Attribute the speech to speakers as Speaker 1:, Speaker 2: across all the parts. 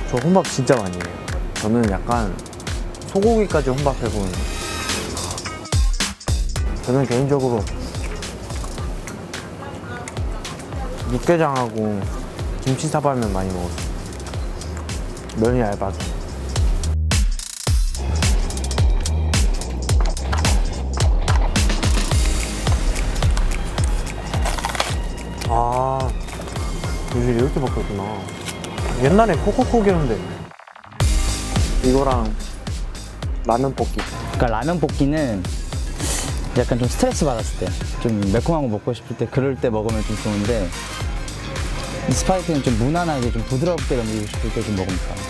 Speaker 1: 저 혼밥 진짜 많이 해요. 저는 약간 소고기까지 혼밥해본. 저는 개인적으로 육개장하고 김치사발면 많이 먹었어요. 면이 얇아서. 아, 요즘 이렇게 바뀌었구나. 옛날에 코코코기였는데. 이거랑 라면 볶기.
Speaker 2: 그러니까 라면 볶기는 약간 좀 스트레스 받았을 때, 좀 매콤한 거 먹고 싶을 때, 그럴 때 먹으면 좀 좋은데, 이 스파게티는 좀 무난하게 좀 부드럽게 넘기고 싶을 때 좀 먹으면 좋아요.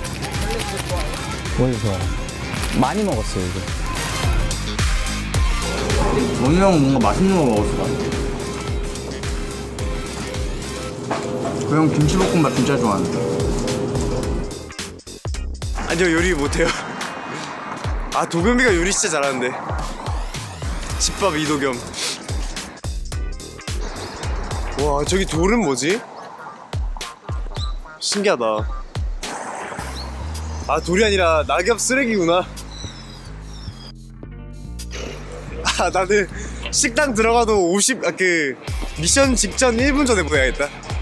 Speaker 2: 원래 좋아요. 많이 먹었어요, 이제.
Speaker 3: 원우 형은 뭔가 맛있는 거 먹었을 것 같아. 그 형 김치볶음밥 진짜 좋아하는데.
Speaker 4: 아니요, 요리 못해요. 아, 도겸이가 요리 진짜 잘하는데. 집밥 이도겸. 와, 저기 돌은 뭐지? 신기하다. 아, 돌이 아니라 낙엽 쓰레기구나. 아, 나는 식당 들어가도 미션 직전 1분 전에 보내야겠다.